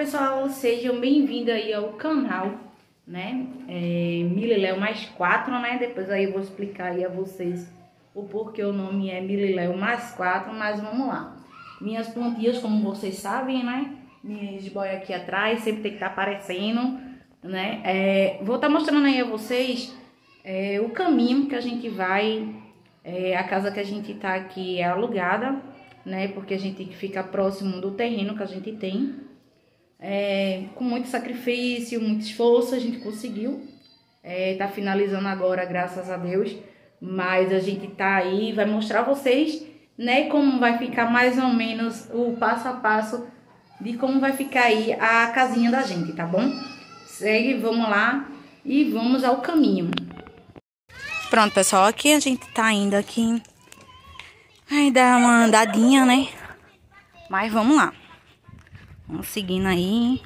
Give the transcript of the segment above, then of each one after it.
pessoal, sejam bem-vindos aí ao canal, né? Mililéu mais 4, né? Depois aí eu vou explicar aí a vocês o porquê o nome é Mililéu mais 4, mas vamos lá. Minhas plantinhas, como vocês sabem, né? Minhas boias aqui atrás, sempre tem que estar aparecendo, né? Vou estar mostrando aí a vocês o caminho que a gente vai, a casa que a gente tá aqui é alugada, né? Porque a gente tem que ficar próximo do terreno que a gente tem. Com muito sacrifício, muito esforço, a gente conseguiu. Tá finalizando agora, graças a Deus. Mas a gente tá aí, vai mostrar a vocês, né? Como vai ficar mais ou menos o passo a passo de como vai ficar aí a casinha da gente, tá bom? Segue, vamos lá e vamos ao caminho. Pronto, pessoal, aqui a gente tá indo aqui. Vai dar uma andadinha, né? Mas vamos lá. Vamos seguindo aí.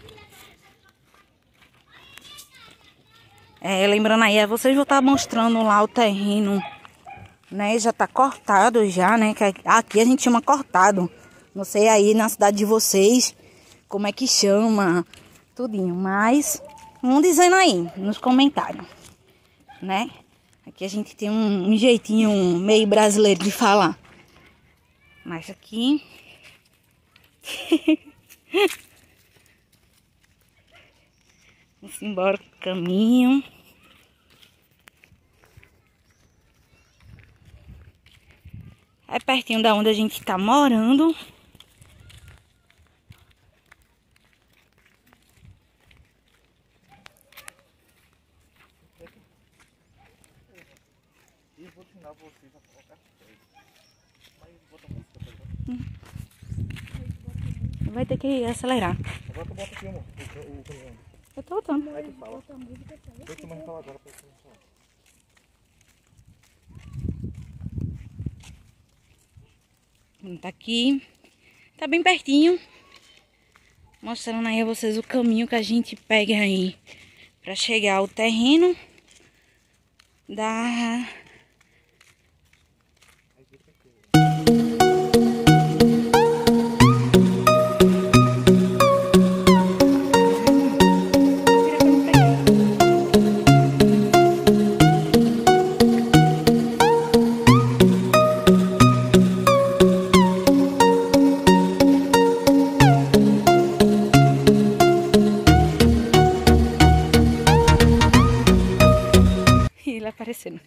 Lembrando aí, vocês vão estar mostrando lá o terreno, né? Já tá cortado já, né? Que aqui a gente chama cortado. Não sei aí na cidade de vocês como é que chama, tudinho. Mas vão dizendo aí nos comentários, né? Aqui a gente tem um jeitinho meio brasileiro de falar. Mas aqui... Vamos embora pro caminho. É pertinho da onde a gente tá morando. Eu vou ensinar vocês a colocar mas bota música, Vai ter que acelerar. Agora tu bota aqui, amor, o caminhão. Eu tô botando. Aí tu fala. Deixa eu mais falar agora pra você falar. Tá aqui. Tá bem pertinho. Mostrando aí a vocês o caminho que a gente pega aí pra chegar ao terreno da... Ele aparecendo.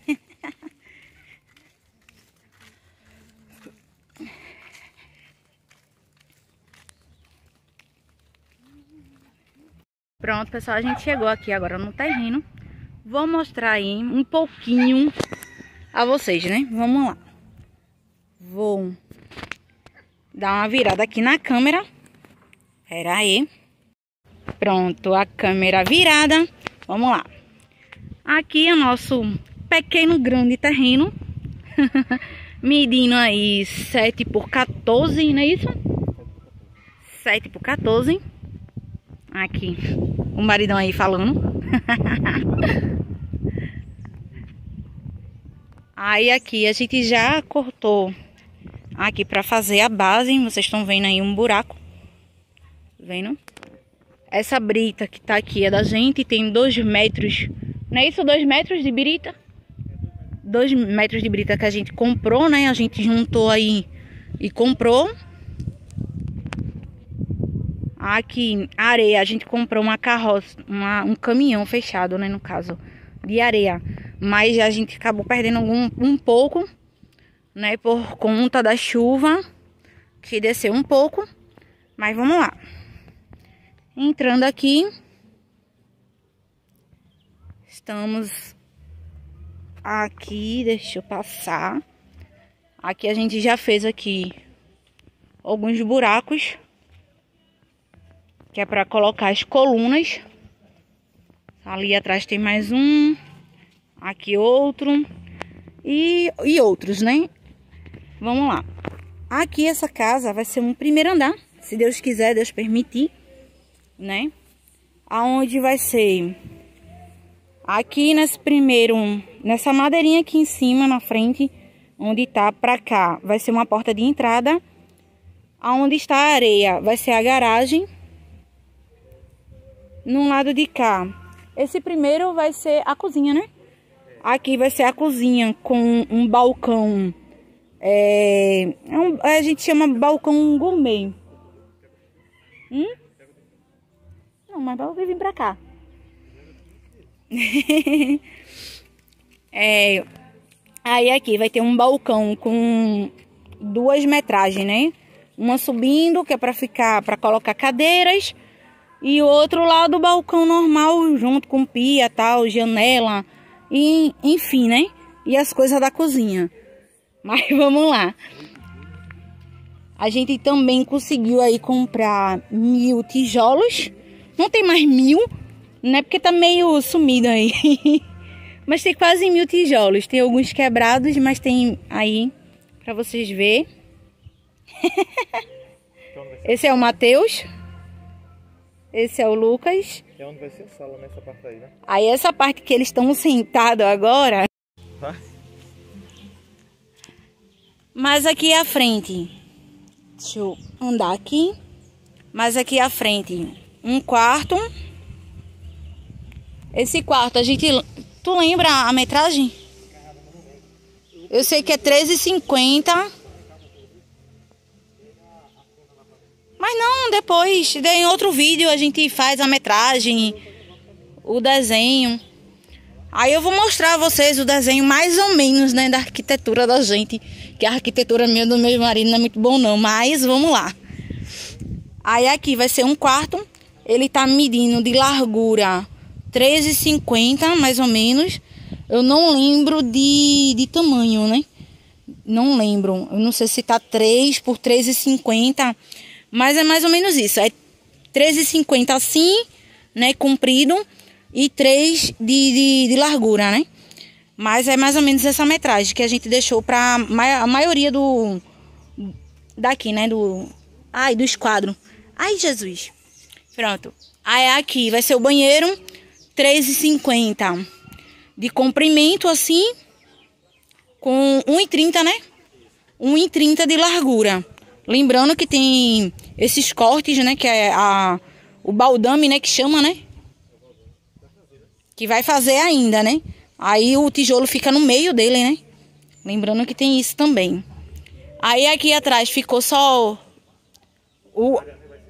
Pronto, pessoal, a gente chegou aqui agora no terreno. Vou mostrar aí um pouquinho a vocês, né? Vamos lá. Vou dar uma virada aqui na câmera. Pera aí. Pronto, a câmera virada. Vamos lá. Aqui é o nosso pequeno grande terreno. Medindo aí 7 por 14, não é isso? 7 por 14. Aqui, o maridão aí falando. Aí aqui a gente já cortou aqui pra fazer a base. Vocês estão vendo aí um buraco. Vendo? Essa brita que tá aqui é da gente. Tem 2 metros. Não é isso? 2 metros de brita? 2 metros de brita que a gente comprou, né? A gente juntou aí e comprou. Aqui, areia, a gente comprou uma carroça, um caminhão fechado, né, no caso, de areia. Mas a gente acabou perdendo um pouco, né, por conta da chuva, que desceu um pouco. Mas vamos lá. Entrando aqui. Estamos aqui, deixa eu passar. Aqui a gente já fez aqui alguns buracos. Que é para colocar as colunas. Ali atrás tem mais um. Aqui outro. E outros, né? Vamos lá. Aqui essa casa vai ser um primeiro andar. Se Deus quiser, Deus permitir. Né? Aonde vai ser... Aqui nessa madeirinha aqui em cima, na frente. Onde tá pra cá. Vai ser uma porta de entrada. Aonde está a areia vai ser a garagem. no lado de cá. Esse primeiro vai ser a cozinha, né? Aqui vai ser a cozinha com um balcão. A gente chama balcão gourmet. Não, mas vai vir pra cá. Aí aqui vai ter um balcão com 2 metragens, né? Uma subindo, que é para colocar cadeiras, e o outro lado do balcão normal, junto com pia, tal, janela, e enfim, né? E as coisas da cozinha. Mas vamos lá. A gente também conseguiu aí comprar 1000 tijolos. Não tem mais 1000, né? Porque tá meio sumido aí. Mas tem quase 1000 tijolos. Tem alguns quebrados, mas tem aí pra vocês verem. Esse é o Matheus. Esse é o Lucas. É onde vai ser a sala, nessa parte aí, né? Aí essa parte que eles estão sentados agora. Mas aqui à frente. Deixa eu andar aqui. Mas aqui à frente, um quarto. Esse quarto, a gente... Tu lembra a metragem? Eu sei que é 13,50. Mas não, depois, em outro vídeo a gente faz a metragem, o desenho. Aí eu vou mostrar a vocês o desenho mais ou menos, né, da arquitetura da gente. Que a arquitetura minha do meu marido não é muito bom não, mas vamos lá. Aí aqui vai ser um quarto, ele tá medindo de largura 13,50 mais ou menos. Eu não lembro de tamanho, né? Não lembro, eu não sei se tá 3 por 3,50. Mas é mais ou menos isso. É 13,50 assim, né? Comprido. E 3 de largura, né? Mas é mais ou menos essa metragem que a gente deixou para a maioria daqui, né? Dos quadros. Ai, Jesus. Pronto. Aí aqui vai ser o banheiro. 3,50 de comprimento assim. Com 1,30, né? 1,30 de largura. Lembrando que tem esses cortes, né? Que é o baldame, né? Que chama, né? Que vai fazer ainda, né? Aí o tijolo fica no meio dele, né? Lembrando que tem isso também. Aí aqui atrás ficou só o...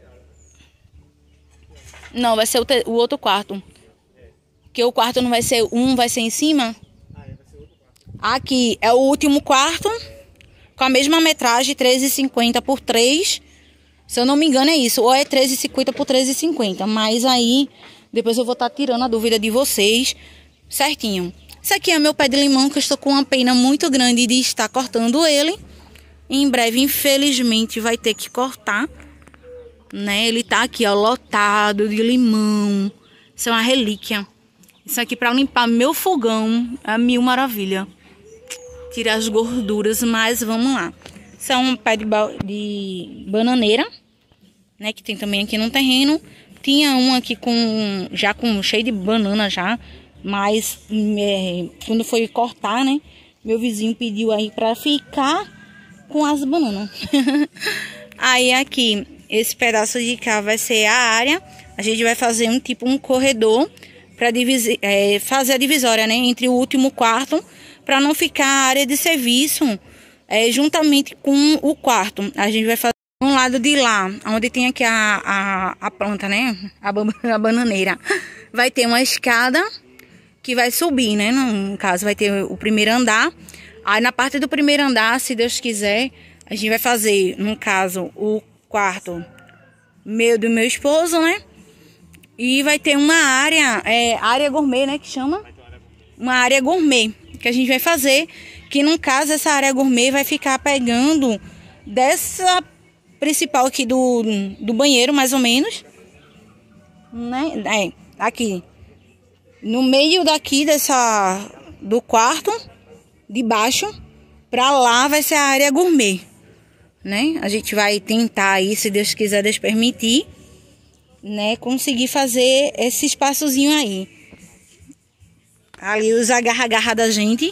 Não, vai ser o outro quarto. Que o quarto não vai ser vai ser em cima. Aqui é o último quarto. Com a mesma metragem, 13,50 por 3. Se eu não me engano é isso. Ou é 13,50 por 13,50. Mas aí, depois eu vou estar tirando a dúvida de vocês certinho. Isso aqui é meu pé de limão, que eu estou com uma pena muito grande de estar cortando ele. Em breve, infelizmente, vai ter que cortar. Né? Ele tá aqui, ó, lotado de limão. Isso é uma relíquia. Isso aqui para limpar meu fogão é 1000 maravilha. Tirar as gorduras, mas vamos lá. Isso é um pé de bananeira, né? Que tem também aqui no terreno. Tinha um aqui já com cheio de banana já. Mas quando foi cortar, né? Meu vizinho pediu aí para ficar com as bananas. Aí aqui, esse pedaço de cá vai ser a área. A gente vai fazer um corredor para fazer a divisória, né? Entre o último quarto, para não ficar a área de serviço juntamente com o quarto. A gente vai fazer um lado de lá, onde tem aqui a planta, né? A bananeira. Vai ter uma escada que vai subir, né? No caso, vai ter o primeiro andar. Aí na parte do primeiro andar, se Deus quiser, a gente vai fazer, no caso, o quarto do meu esposo, né? E vai ter uma área gourmet, né? Que chama? Uma área gourmet que a gente vai fazer. Que no caso, essa área gourmet vai ficar pegando dessa principal aqui do banheiro, mais ou menos. Né? Aqui. No meio daqui do quarto, de baixo, pra lá vai ser a área gourmet. Né? A gente vai tentar aí, se Deus quiser, Deus permitir, né, conseguir fazer esse espaçozinho aí. Ali os agarra-agarra da gente.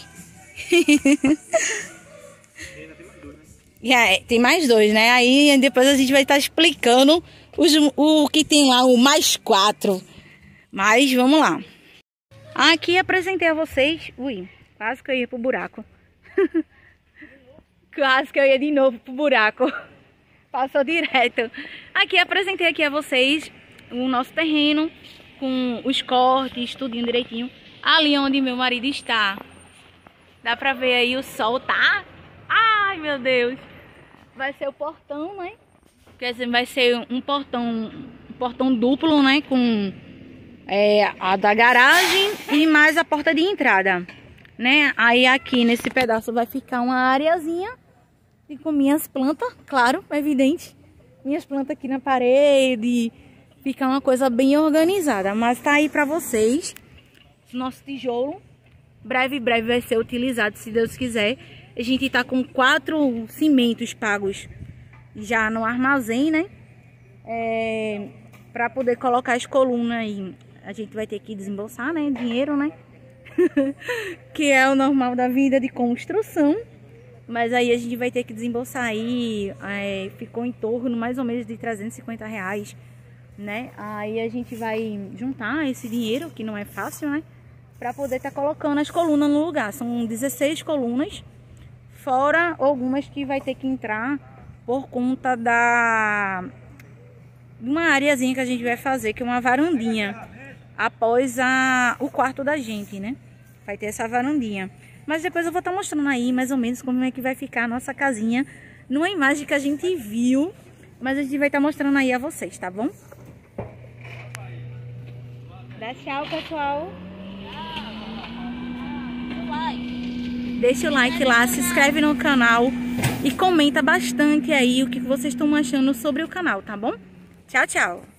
Tem mais dois, né? Aí depois a gente vai estar explicando o que tem lá, o mais 4. Mas vamos lá. Aqui apresentei a vocês... Ui, quase que eu ia pro buraco. Quase que eu ia de novo pro buraco. Passou direto. Aqui apresentei aqui a vocês o nosso terreno, com os cortes, tudinho direitinho. Ali onde meu marido está. Dá pra ver aí o sol, tá? Ai, meu Deus. Vai ser o portão, né? Quer dizer, vai ser um portão duplo, né? Com a da garagem e mais a porta de entrada, né? Aí aqui nesse pedaço vai ficar uma areazinha e com minhas plantas, claro, evidente. Minhas plantas aqui na parede. Fica uma coisa bem organizada. Mas tá aí pra vocês. Nosso tijolo. Breve vai ser utilizado, se Deus quiser. A gente tá com 4 cimentos pagos já no armazém, né? Pra poder colocar as colunas aí. A gente vai ter que desembolsar, né? Dinheiro, né? Que é o normal da vida de construção. Mas aí a gente vai ter que desembolsar aí. Ficou em torno mais ou menos de R$350, né? Aí a gente vai juntar esse dinheiro, que não é fácil, né? Pra poder estar colocando as colunas no lugar. São 16 colunas. Fora algumas que vai ter que entrar por conta de uma areazinha que a gente vai fazer, que é uma varandinha. Após o quarto da gente, né? Vai ter essa varandinha. Mas depois eu vou estar mostrando aí mais ou menos como é que vai ficar a nossa casinha. Numa imagem que a gente viu. Mas a gente vai estar mostrando aí a vocês, tá bom? Dá tchau, pessoal. Deixa o like lá, se inscreve no canal e comenta bastante aí o que vocês estão achando sobre o canal, tá bom? Tchau, tchau!